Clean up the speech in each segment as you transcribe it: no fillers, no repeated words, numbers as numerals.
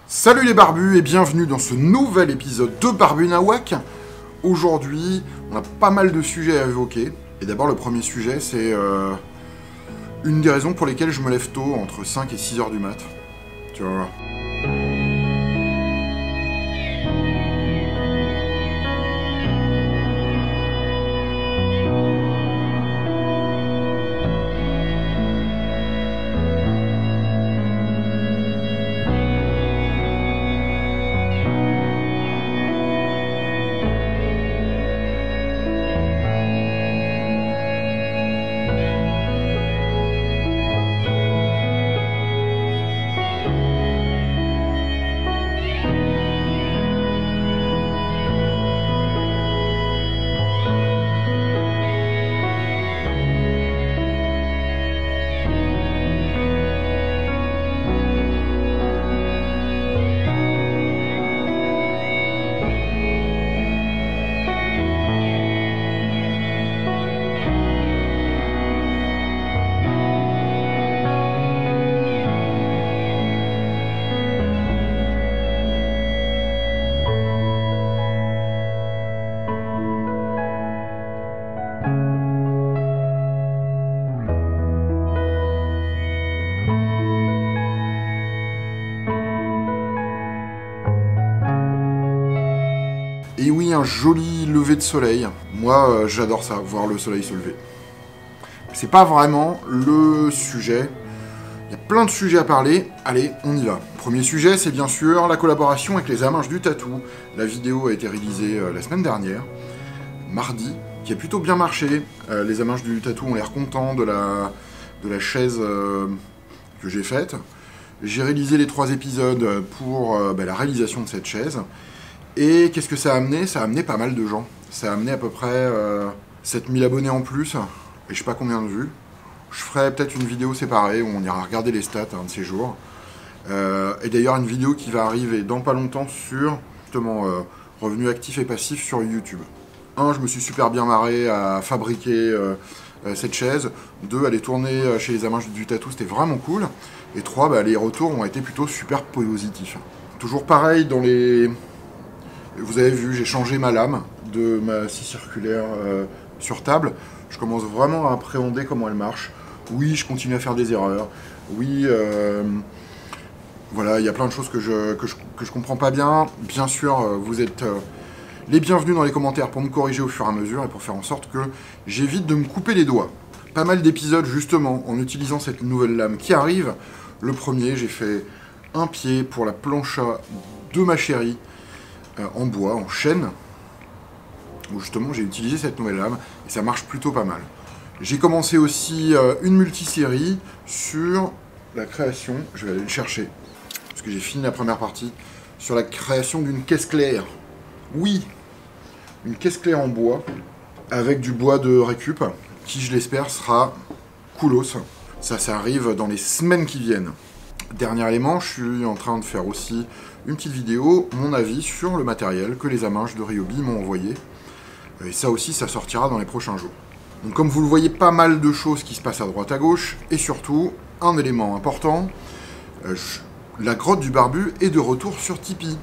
Salut les barbus et bienvenue dans ce nouvel épisode de Barbu Nawak. Aujourd'hui, on a pas mal de sujets à évoquer. Et d'abord, le premier sujet, c'est une des raisons pour lesquelles je me lève tôt, entre 5 et 6 heures du mat. Tu vas voir. Et oui, un joli lever de soleil. Moi, j'adore ça, voir le soleil se lever. C'est pas vraiment le sujet. Il y a plein de sujets à parler. Allez, on y va. Premier sujet, c'est bien sûr la collaboration avec les Amanches du Tatou. La vidéo a été réalisée la semaine dernière, mardi, qui a plutôt bien marché. Les Amanches du Tatou ont l'air contents de la chaise que j'ai faite. J'ai réalisé les 3 épisodes pour la réalisation de cette chaise. Et qu'est-ce que ça a amené? Ça a amené pas mal de gens. Ça a amené à peu près 7000 abonnés en plus, et je sais pas combien de vues. Je ferai peut-être une vidéo séparée où on ira regarder les stats un de ces jours. Et d'ailleurs une vidéo qui va arriver dans pas longtemps sur, justement, revenus actifs et passifs sur YouTube. 1, je me suis super bien marré à fabriquer cette chaise. 2, aller tourner chez les Amanches du Tatou, c'était vraiment cool. Et 3, les retours ont été plutôt super positifs. Toujours pareil dans les... Vous avez vu, j'ai changé ma lame de ma scie circulaire sur table. Je commence vraiment à appréhender comment elle marche. Oui, je continue à faire des erreurs. Oui, voilà, il y a plein de choses que je comprends pas bien. Bien sûr, vous êtes les bienvenus dans les commentaires pour me corriger au fur et à mesure et pour faire en sorte que j'évite de me couper les doigts. Pas mal d'épisodes, justement, en utilisant cette nouvelle lame qui arrive. Le premier, j'ai fait un pied pour la plancha de ma chérie, en bois, en chêne, où justement j'ai utilisé cette nouvelle lame, et ça marche plutôt pas mal. J'ai commencé aussi une multisérie sur la création, je vais aller le chercher, parce que j'ai fini la première partie, sur la création d'une caisse claire. Oui, une caisse claire en bois, avec du bois de récup, qui je l'espère sera coolos. Ça arrive dans les semaines qui viennent. Dernier élément, je suis en train de faire aussi une petite vidéo, mon avis sur le matériel que les Amanches de Ryobi m'ont envoyé. Et ça aussi, ça sortira dans les prochains jours. Donc comme vous le voyez, pas mal de choses qui se passent à droite à gauche. Et surtout, un élément important, la grotte du barbu est de retour sur Tipeee.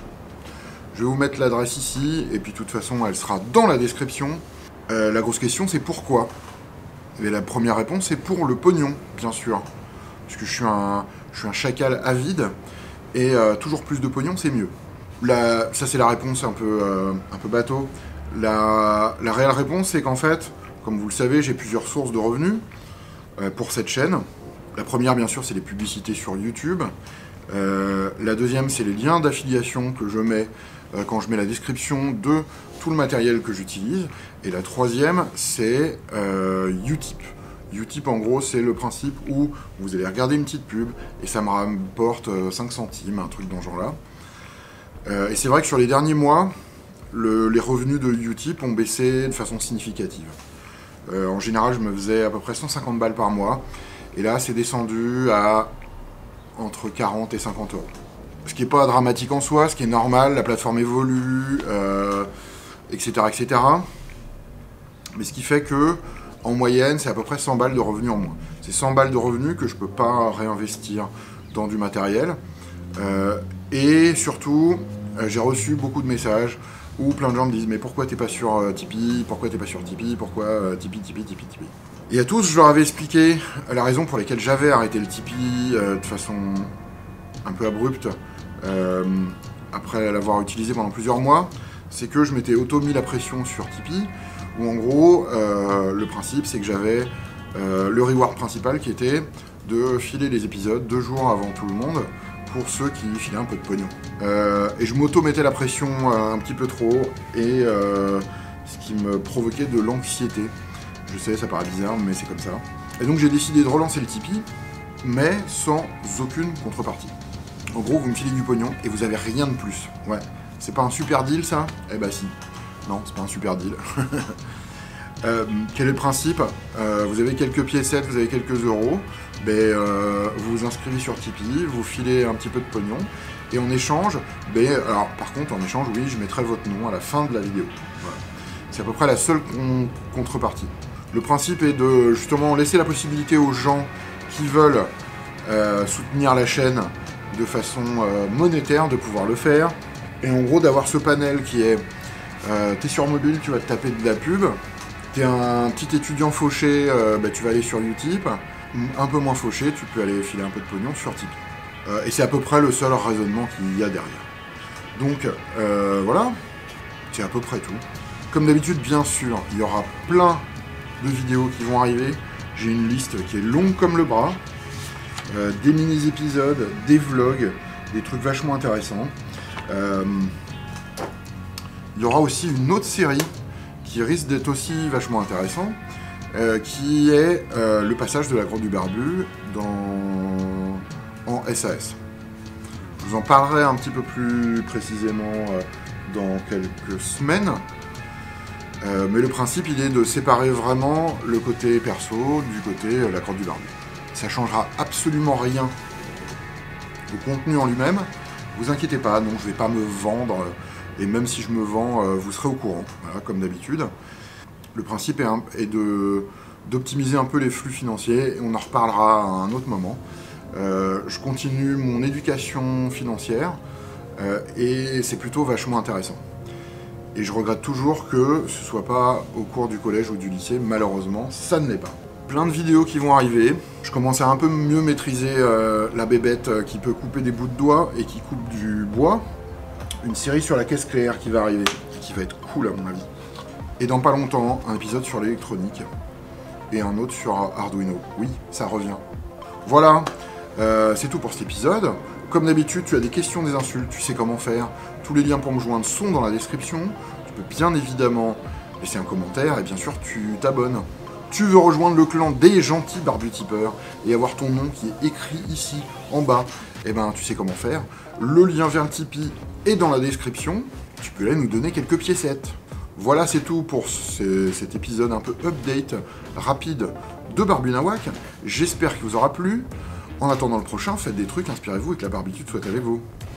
Je vais vous mettre l'adresse ici, et puis de toute façon, elle sera dans la description. La grosse question, c'est pourquoi? Et la première réponse, c'est pour le pognon, bien sûr. Parce que je suis un chacal avide, et toujours plus de pognon, c'est mieux. Ça, c'est la réponse un peu bateau. La réelle réponse, c'est qu'en fait, comme vous le savez, j'ai plusieurs sources de revenus pour cette chaîne. La première, bien sûr, c'est les publicités sur YouTube. La deuxième, c'est les liens d'affiliation que je mets quand je mets la description de tout le matériel que j'utilise. Et la troisième, c'est Utip. Utip, en gros, c'est le principe où vous allez regarder une petite pub et ça me rapporte 5 centimes, un truc dans ce genre-là. Et c'est vrai que sur les derniers mois, les revenus de Utip ont baissé de façon significative. En général, je me faisais à peu près 150 balles par mois. Et là, c'est descendu à entre 40 et 50 euros. Ce qui n'est pas dramatique en soi, ce qui est normal, la plateforme évolue, etc., etc. Mais ce qui fait que, en moyenne, c'est à peu près 100 balles de revenus en moins. C'est 100 balles de revenus que je ne peux pas réinvestir dans du matériel. Et surtout, j'ai reçu beaucoup de messages où plein de gens me disent mais pourquoi t'es pas sur Tipeee, pourquoi t'es pas sur Tipeee, pourquoi Tipeee. Et à tous, je leur avais expliqué la raison pour laquelle j'avais arrêté le Tipeee de façon un peu abrupte, après l'avoir utilisé pendant plusieurs mois, c'est que je m'étais auto-mis la pression sur Tipeee, où en gros, le principe c'est que j'avais le reward principal qui était de filer les épisodes 2 jours avant tout le monde, pour ceux qui filaient un peu de pognon. Et je m'auto-mettais la pression un petit peu trop, et ce qui me provoquait de l'anxiété. Je sais, ça paraît bizarre, mais c'est comme ça. Et donc j'ai décidé de relancer le Tipeee, mais sans aucune contrepartie. En gros, vous me filez du pognon et vous avez rien de plus. Ouais, c'est pas un super deal ça? Eh bah si. Non, c'est pas un super deal. Quel est le principe? Vous avez quelques piécettes, vous avez quelques euros, vous vous inscrivez sur Tipeee, vous filez un petit peu de pognon, et en échange, alors par contre en échange, oui, je mettrai votre nom à la fin de la vidéo. Voilà. C'est à peu près la seule contrepartie. Le principe est de justement laisser la possibilité aux gens qui veulent soutenir la chaîne de façon monétaire de pouvoir le faire, et en gros d'avoir ce panel qui est t'es sur mobile, tu vas te taper de la pub. T'es un petit étudiant fauché, tu vas aller sur Utip. Un peu moins fauché, tu peux aller filer un peu de pognon sur Tipeee. Et c'est à peu près le seul raisonnement qu'il y a derrière. Donc, voilà, c'est à peu près tout. Comme d'habitude, bien sûr, il y aura plein de vidéos qui vont arriver. J'ai une liste qui est longue comme le bras. Des mini-épisodes, des vlogs, des trucs vachement intéressants. Il y aura aussi une autre série qui risque d'être aussi vachement intéressant, qui est le passage de la Grotte du Barbu en SAS. Je vous en parlerai un petit peu plus précisément dans quelques semaines, mais le principe il est de séparer vraiment le côté perso du côté la Grotte du Barbu. Ça changera absolument rien au contenu en lui-même, vous inquiétez pas, donc je vais pas me vendre. Et même si je me vends, vous serez au courant, voilà, comme d'habitude. Le principe est d'optimiser un peu les flux financiers, et on en reparlera à un autre moment. Je continue mon éducation financière, et c'est plutôt vachement intéressant. Et je regrette toujours que ce soit pas au cours du collège ou du lycée, malheureusement, ça ne l'est pas. Plein de vidéos qui vont arriver, je commence à un peu mieux maîtriser la bébête qui peut couper des bouts de doigts et qui coupe du bois. Une série sur la caisse claire qui va arriver, qui va être cool à mon avis. Et dans pas longtemps, un épisode sur l'électronique, et un autre sur Arduino. Oui, ça revient. Voilà, c'est tout pour cet épisode. Comme d'habitude, tu as des questions, des insultes, tu sais comment faire. Tous les liens pour me joindre sont dans la description. Tu peux bien évidemment laisser un commentaire, et bien sûr, tu t'abonnes. Tu veux rejoindre le clan des gentils barbutipeurs et avoir ton nom qui est écrit ici, en bas, eh ben tu sais comment faire. Le lien vers le Tipeee est dans la description. Tu peux là nous donner quelques piécettes. Voilà, c'est tout pour cet épisode un peu update, rapide de Barbunawak. J'espère qu'il vous aura plu. En attendant le prochain, faites des trucs, inspirez-vous et que la barbitude soit avec vous.